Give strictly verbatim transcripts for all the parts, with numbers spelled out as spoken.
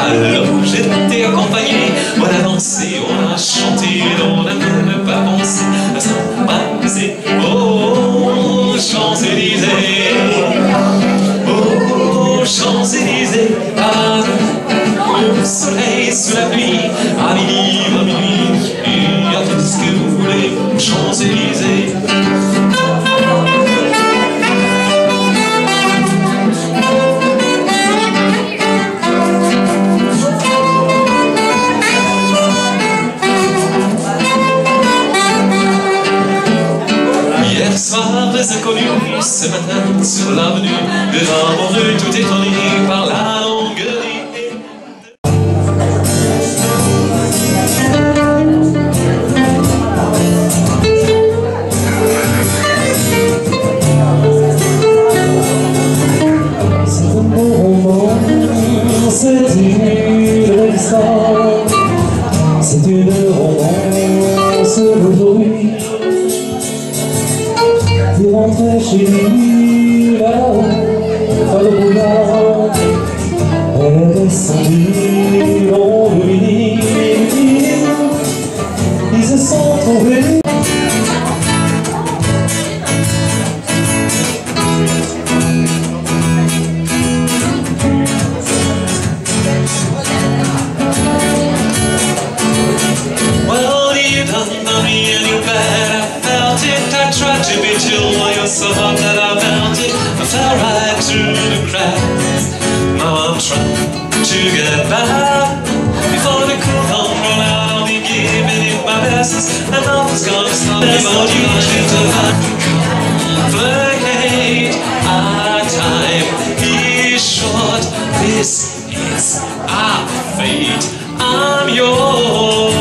Alors j'étais accompagné, on a dansé, on a chanté, on n'a même pas pensé à s'embrasser. Oh, Champs-Élysées, oh, Champs-Élysées, ah, le soleil sous la pluie, à minuit, à minuit, et à tout ce que vous voulez, Champs-Élysées. Des inconnus, ce matin sur l'avenue, devant mon rue, tout étonné par la longue nuit. C'est un beau roman, c'est une belle histoire, c'est une romance d'aujourd'hui. Pour rentrer chez lui, là-haut, par le boulevard, elle est descendue, on lui dit, ils se sont trouvés. Well, you done done me any bad, I felt it, I tried to be chill while you're so hot that I melted. I fell right through the cracks. Now I'm trying to get back before the cool don't run out. I'll be giving it my best, and nothing's gonna stop me but you to complicate. Our time is short. This is our fate. I'm yours.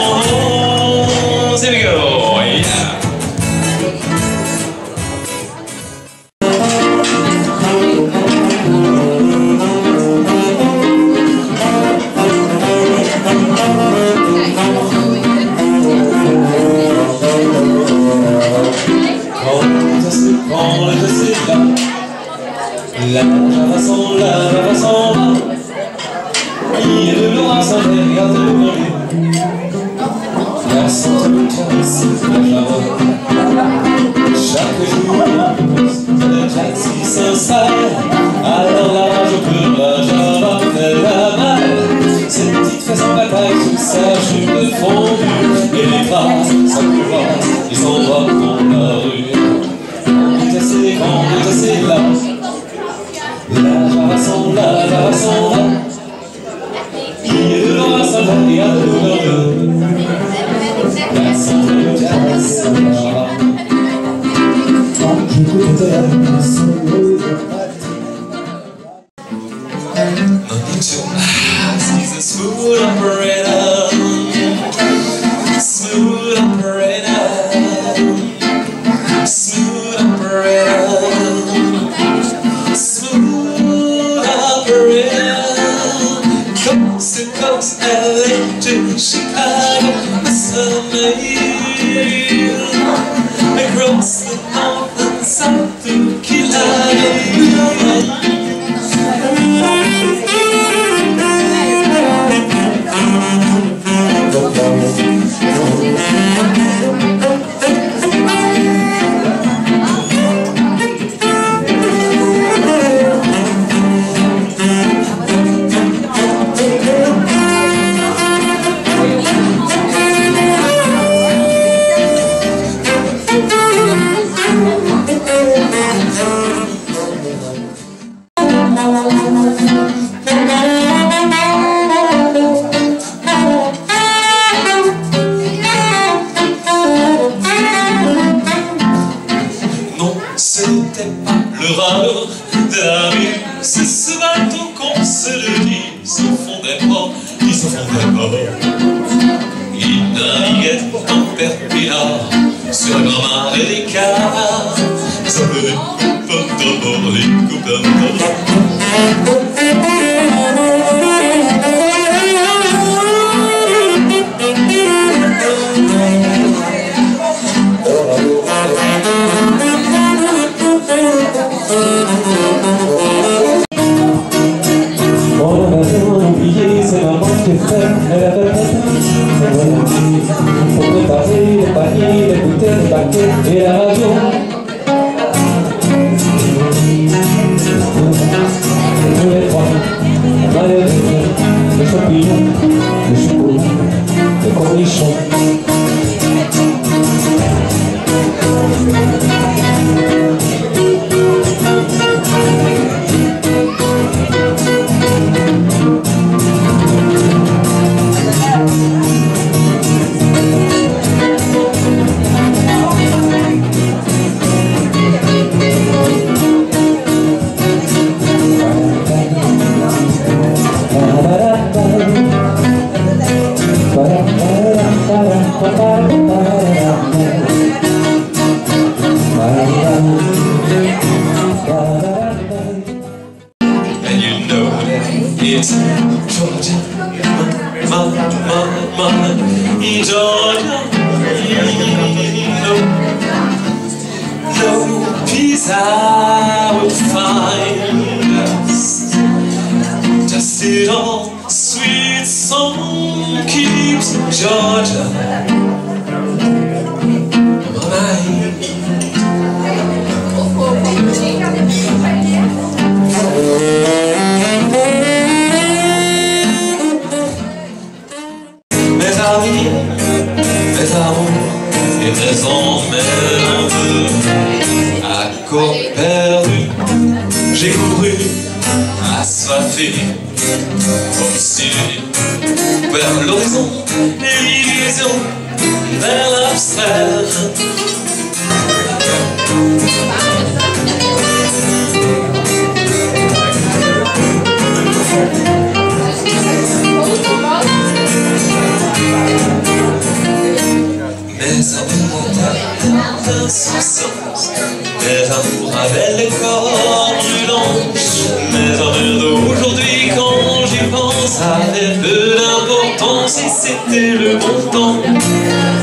Here we go. Yeah. La java s'en la java s'en va. Il est de l'aura sans regarde le menu. La santé me caresse la java. Chaque jour, le taxi s'installe. Alors là, je peux la java fait la malle. Cette petite fesse en bataille sous sa jupe fondue. Et les bras, ça couvre, ils s'en vont dans la rue. On est assez, on est assez là. La java s'en va, la java s'en va. Il est de l'aura sans regarde le menu. La santé me caresse la java. He's a smooth operator, smooth operator, smooth operator, smooth operator. Coast to coast, L A to Chicago, summer hill, across the north and south to Killarney. C'était pas le radeau de la rue, c'est ce bateau qu'on se le dit, il se fondait pas, il se fondait pas. Il naviguait en perpillant sur la grand mare et les canards, il s'appelait les copains d'abord, les copains d'abord. On a oublié c'est maman qui fait, elle a fait et voilà. Pour préparer les paniers, les bouteilles, les paquets et la radio. Tous les trois, la mayonnaise, les champignons, le chocolat, le cornichon. And you know it's Georgia, ma, ma, ma, ma, Georgia. No, no peace I will find us. Just it all sweet song keeps Georgia on my mind. Mes amis, mes amours et mes emmerdes, à corps perdu, j'ai couru, assoiffé, obstiné, vers l'horizon et l'illusion, vers l'abstrait. Mes amours d'insouciance, mes amours avec les corps brûlants, mes amours d'aujourd'hui quand j'y pense, avec peu d'importance si c'était le bon temps.